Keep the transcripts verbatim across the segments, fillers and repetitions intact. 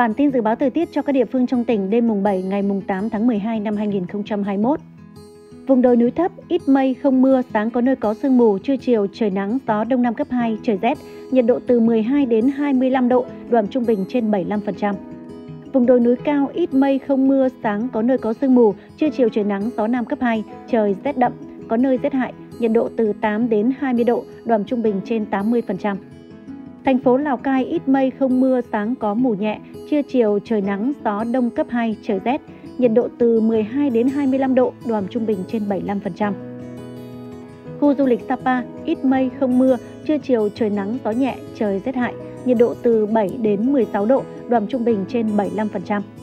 Bản tin dự báo thời tiết cho các địa phương trong tỉnh đêm mùng bảy ngày mùng tám tháng mười hai năm hai nghìn không trăm hai mươi mốt. Vùng đồi núi thấp, ít mây, không mưa, sáng có nơi có sương mù, trưa chiều trời nắng, gió đông nam cấp hai, trời rét, nhiệt độ từ mười hai đến hai mươi lăm độ, độ ẩm trung bình trên bảy mươi lăm phần trăm. Vùng đồi núi cao, ít mây, không mưa, sáng có nơi có sương mù, trưa chiều trời nắng, gió nam cấp hai, trời rét đậm, có nơi rét hại, nhiệt độ từ tám đến hai mươi độ, độ ẩm trung bình trên tám mươi phần trăm. Thành phố Lào Cai ít mây, không mưa, sáng có mù nhẹ, trưa chiều trời nắng, gió đông cấp hai, trời rét, nhiệt độ từ mười hai đến hai mươi lăm độ, độ ẩm trung bình trên bảy mươi lăm phần trăm. Khu du lịch Sapa ít mây, không mưa, trưa chiều trời nắng, gió nhẹ, trời rét hại, nhiệt độ từ bảy đến mười sáu độ, độ ẩm trung bình trên bảy mươi lăm phần trăm.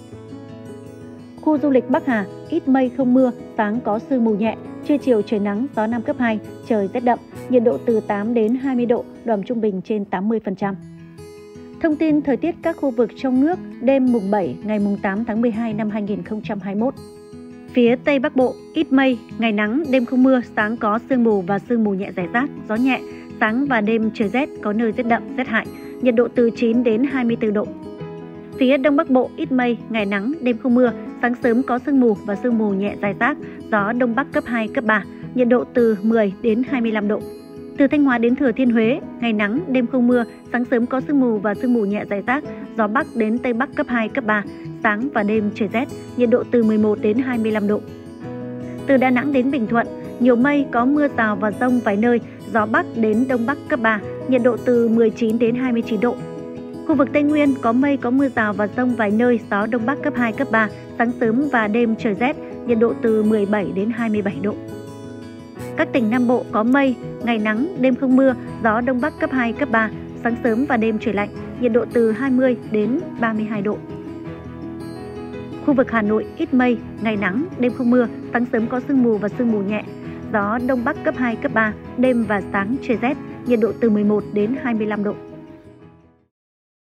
Khu du lịch Bắc Hà ít mây, không mưa, sáng có sương mù nhẹ, trưa chiều trời nắng, gió nam cấp hai, trời rét đậm, nhiệt độ từ tám đến hai mươi độ, độ ẩm trung bình trên tám mươi phần trăm. Thông tin thời tiết các khu vực trong nước đêm mùng bảy ngày mùng tám tháng mười hai năm hai nghìn không trăm hai mươi mốt. Phía Tây Bắc Bộ ít mây, ngày nắng, đêm không mưa, sáng có sương mù và sương mù nhẹ rải rác, gió nhẹ, sáng và đêm trời rét, có nơi rét đậm, rét hại, nhiệt độ từ chín đến hai mươi tư độ. Phía Đông Bắc Bộ ít mây, ngày nắng, đêm không mưa, sáng sớm có sương mù và sương mù nhẹ rải rác, gió Đông Bắc cấp hai, cấp ba, nhiệt độ từ mười đến hai mươi lăm độ. Từ Thanh Hóa đến Thừa Thiên Huế, ngày nắng, đêm không mưa, sáng sớm có sương mù và sương mù nhẹ rải rác, gió Bắc đến Tây Bắc cấp hai, cấp ba, sáng và đêm trời rét, nhiệt độ từ mười một đến hai mươi lăm độ. Từ Đà Nẵng đến Bình Thuận, nhiều mây, có mưa rào và dông vài nơi, gió Bắc đến Đông Bắc cấp ba, nhiệt độ từ mười chín đến hai mươi chín độ. Khu vực Tây Nguyên có mây, có mưa rào và dông vài nơi, gió Đông Bắc cấp hai, cấp ba, sáng sớm và đêm trời rét, nhiệt độ từ mười bảy đến hai mươi bảy độ. Các tỉnh Nam Bộ có mây, ngày nắng, đêm không mưa, gió Đông Bắc cấp hai, cấp ba, sáng sớm và đêm trời lạnh, nhiệt độ từ hai mươi đến ba mươi hai độ. Khu vực Hà Nội ít mây, ngày nắng, đêm không mưa, sáng sớm có sương mù và sương mù nhẹ, gió Đông Bắc cấp hai, cấp ba, đêm và sáng trời rét, nhiệt độ từ mười một đến hai mươi lăm độ.